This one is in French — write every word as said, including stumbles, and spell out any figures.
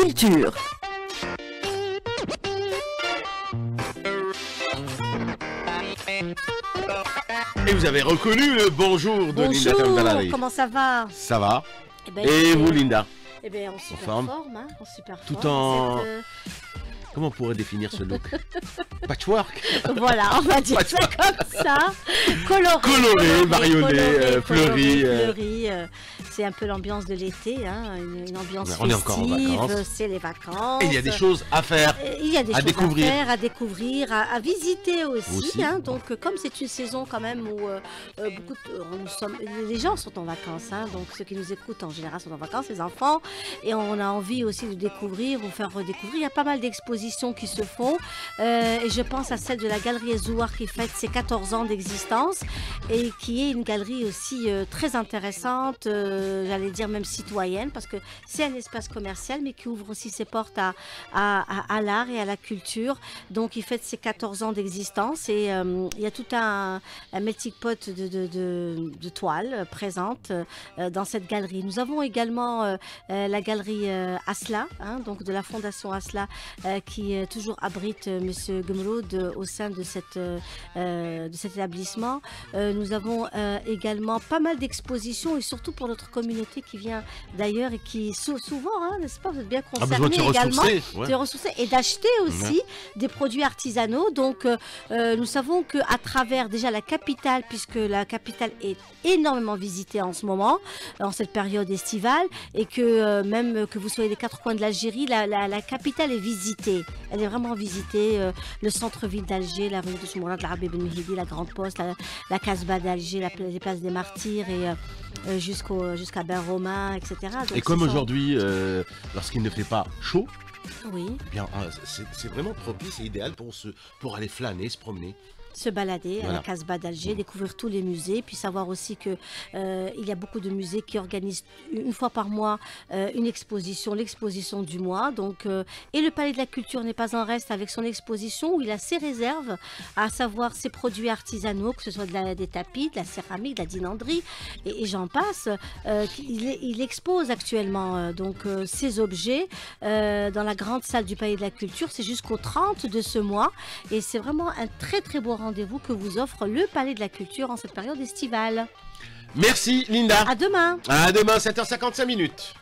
culture. Et vous avez reconnu le bonjour de Linda Kambalari. Bonjour, comment ça va? Ça va. Eh ben, Et écoutez, vous, Linda? Eh bien, en super forme. forme, hein, en super Tout forme. en- Cette, euh, Comment on pourrait définir ce look? Patchwork. Voilà, on va dire ça comme ça. Coloré. Coloré, bariolé, coloré, euh, coloré, fleuri, euh. fleuri, euh, c'est un peu l'ambiance de l'été, hein, une, une ambiance On est encore en festive, vacances. c'est les vacances. Et il y a des choses à faire. Euh, Il y a des à choses découvrir. à faire, à découvrir, à, à visiter aussi. Aussi. Hein, donc, euh, comme c'est une saison quand même où euh, euh, beaucoup de- euh, nous sommes, les gens sont en vacances, hein, donc ceux qui nous écoutent en général sont en vacances, les enfants, et on a envie aussi de découvrir ou faire redécouvrir. Il y a pas mal d'expositions qui se font, euh, et je pense à celle de la Galerie Zouar qui fête ses quatorze ans d'existence et qui est une galerie aussi euh, très intéressante, euh, j'allais dire même citoyenne, parce que c'est un espace commercial, mais qui ouvre aussi ses portes à, à, à- à l'art et à la culture. Donc, il fête ses quatorze ans d'existence et euh, il y a tout un, un melting pot de, de, de, de toiles euh, présentes euh, dans cette galerie. Nous avons également euh, euh, la galerie euh, Asla, hein, donc de la fondation Asla, euh, qui euh, toujours abrite euh, Monsieur Gumroud euh, au sein de, cette, euh, euh, de cet établissement. Euh, nous avons euh, également pas mal d'expositions et surtout pour notre communauté qui vient d'ailleurs et qui sou- souvent, hein, n'est-ce pas, vous êtes bien Ah, besoin concernés de se également ressourcer. ouais. de ressourcer et d'acheter aussi des produits artisanaux. Donc, euh, euh, nous savons qu'à travers déjà la capitale, puisque la capitale est énormément visitée en ce moment, en cette période estivale, et que euh, même que vous soyez des quatre coins de l'Algérie, la, la- la capitale est visitée. Elle est vraiment visitée. euh, le centre-ville d'Alger, la rue de Soumoura, de l'Arabie Ben Mehdi, la Grande Poste, la, la Casbah d'Alger, la, pla- les places des Martyrs et euh, euh, jusqu'au, jusqu'à Ben Romain, et cetera. Donc, Et comme ce sont- aujourd'hui, euh, lorsqu'il ne fait pas chaud, Oui. eh bien, euh, c'est c'est vraiment propice et idéal pour, se, pour aller flâner, se promener. Se balader à Voilà. la Casbah d'Alger, Mmh. découvrir tous les musées, puis savoir aussi que euh, il y a beaucoup de musées qui organisent une fois par mois euh, une exposition, l'exposition du mois. Donc, euh, et le Palais de la Culture n'est pas en reste avec son exposition où il a ses réserves, à savoir ses produits artisanaux, que ce soit de la- des tapis, de la céramique, de la dinanderie, et, et j'en passe. Euh, il, il expose actuellement euh, donc euh, ces objets euh, dans la grande salle du Palais de la Culture. C'est jusqu'au trente de ce mois. Et c'est vraiment un très très beau rendez-vous que vous offre le Palais de la Culture en cette période estivale. Merci, Linda. À demain! À demain, sept heures cinquante-cinq minutes.